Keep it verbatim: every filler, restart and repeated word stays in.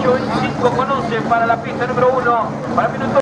cinco con once para la pista número uno. Para minuto